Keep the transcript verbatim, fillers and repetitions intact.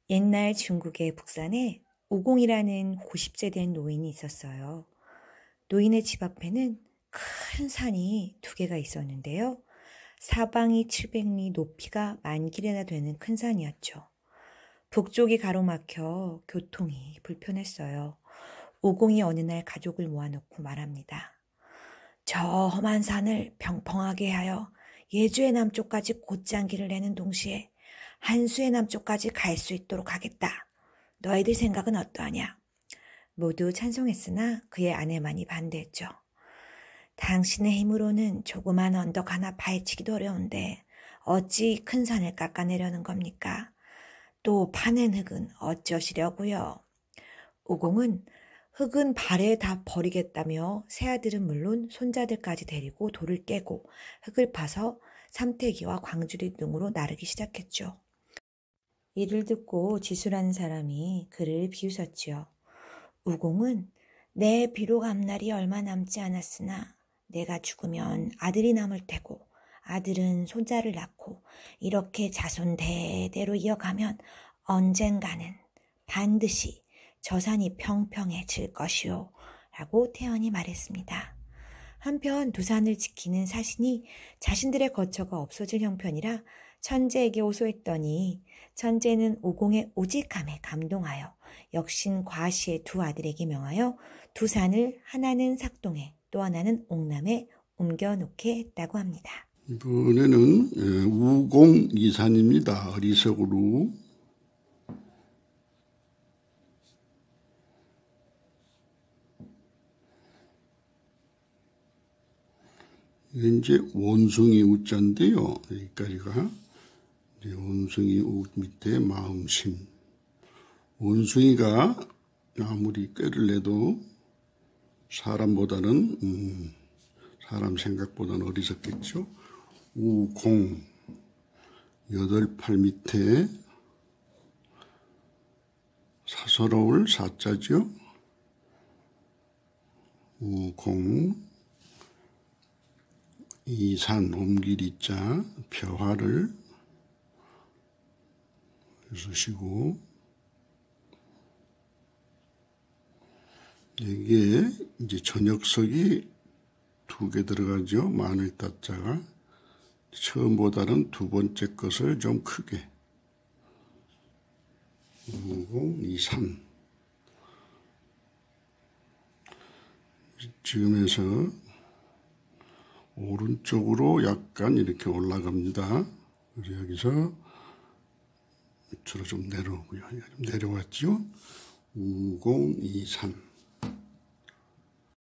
옛날 중국의 북산에 오공이라는 구십 세 된 노인이 있었어요. 노인의 집 앞에는 큰 산이 두 개가 있었는데요. 사방이 칠백 리, 높이가 만 길이나 되는 큰 산이었죠. 북쪽이 가로막혀 교통이 불편했어요. 오공이 어느 날 가족을 모아놓고 말합니다. 저 험한 산을 평평하게 하여 예주의 남쪽까지 곧장길을 내는 동시에 한수의 남쪽까지 갈 수 있도록 하겠다. 너희들 생각은 어떠하냐? 모두 찬송했으나 그의 아내만이 반대했죠. 당신의 힘으로는 조그만 언덕 하나 파헤치기도 어려운데 어찌 큰 산을 깎아내려는 겁니까? 또 파낸 흙은 어쩌시려고요? 오공은 흙은 발에 다 버리겠다며 새아들은 물론 손자들까지 데리고 돌을 깨고 흙을 파서 삼태기와 광주리 등으로 나르기 시작했죠. 이를 듣고 지수라는 사람이 그를 비웃었지요. 우공은 내 비록 앞날이 얼마 남지 않았으나 내가 죽으면 아들이 남을 테고 아들은 손자를 낳고 이렇게 자손 대대로 이어가면 언젠가는 반드시 저 산이 평평해질 것이요 라고 태연히 말했습니다. 한편 두 산을 지키는 사신이 자신들의 거처가 없어질 형편이라 천재에게 호소했더니 천재는 오공의 오직함에 감동하여 역신 과시의 두 아들에게 명하여 두 산을 하나는 삭동에 또 하나는 옥남에 옮겨놓게 했다고 합니다. 이번에는 우공이산입니다. 어리석으로. 이게 이제 원숭이 우자인데요. 여기까지가 이제 원숭이 우 밑에 마음심. 원숭이가 아무리 꾀를 내도 사람보다는 음, 사람 생각보다는 어리석겠죠. 우공 여덟 팔 밑에 사서로울 사자죠. 우공 이산 옮기리자 벼화를 쓰시고 이게 이제 저녁석이 두 개 들어가죠. 마늘 따자가 처음보다는 두 번째 것을 좀 크게 우공 이산 지금에서 오른쪽으로 약간 이렇게 올라갑니다. 그래서 여기서 밑으로 좀 내려오고요. 좀 내려왔죠. 우공이산